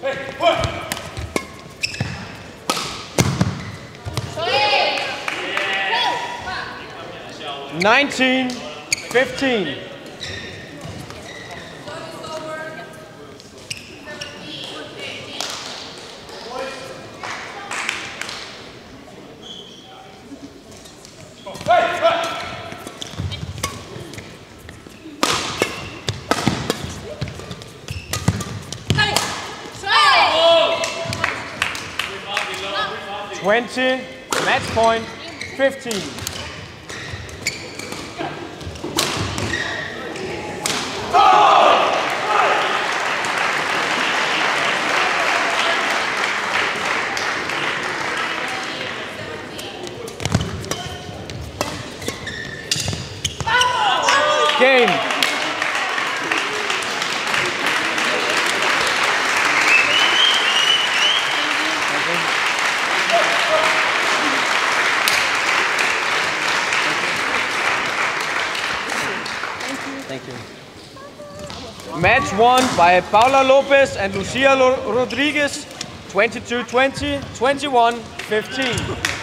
19, 15. Match point, 15. Game. Thank you. Match won by Paula Lopez and Lucia Rodriguez, 22-20, 21-15.